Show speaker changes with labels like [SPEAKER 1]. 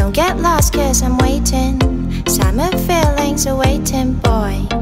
[SPEAKER 1] Don't get lost 'cause I'm waiting. Summer feelings are waiting, boy.